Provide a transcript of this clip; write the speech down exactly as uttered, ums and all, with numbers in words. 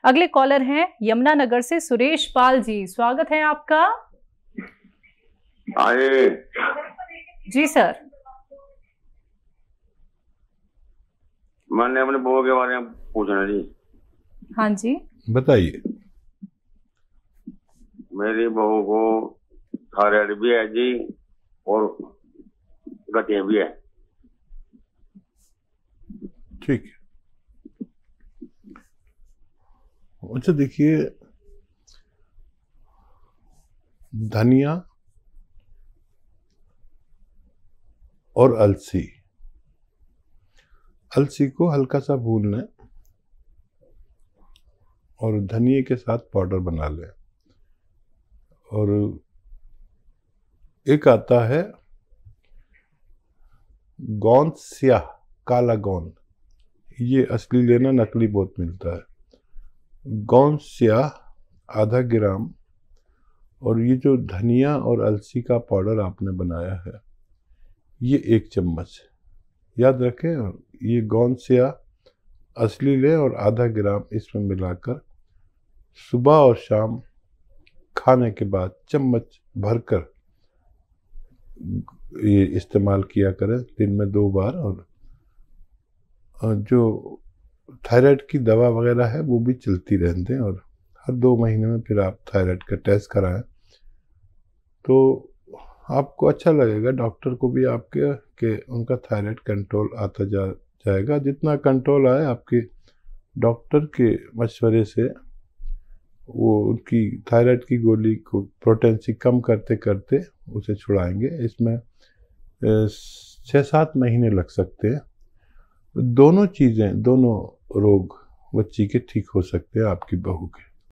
अगले कॉलर हैं यमुनानगर से सुरेश पाल जी, स्वागत है आपका। आए जी सर। मैंने अपने बहू के बारे में पूछना जी। हाँ जी बताइए। मेरी बहू को थायराइड भी है जी और गठिया भी है। ठीक है। अच्छा देखिए, धनिया और अलसी, अलसी को हल्का सा भून लें और धनिए के साथ पाउडर बना लें। और एक आता है गोंद स्याह, काला गोंद, ये असली लेना, नकली बहुत मिलता है। गोंद स्याह आधा ग्राम, और ये जो धनिया और अलसी का पाउडर आपने बनाया है ये एक चम्मच, याद रखें। ये गोंद स्याह असली लें और आधा ग्राम इसमें मिलाकर सुबह और शाम खाने के बाद चम्मच भरकर ये इस्तेमाल किया करें, दिन में दो बार। और जो थायराइड की दवा वगैरह है वो भी चलती रहने दें, और हर दो महीने में फिर आप थायराइड का टेस्ट कराएं तो आपको अच्छा लगेगा। डॉक्टर को भी आपके कि उनका थायराइड कंट्रोल आता जा जाएगा। जितना कंट्रोल आए आपके डॉक्टर के मशवरे से वो उनकी थायराइड की गोली को पोटेंसी कम करते करते उसे छुड़ाएंगे। इसमें छः सात महीने लग सकते हैं। दोनों चीज़ें, दोनों रोग बच्ची के ठीक हो सकते हैं, आपकी बहू के।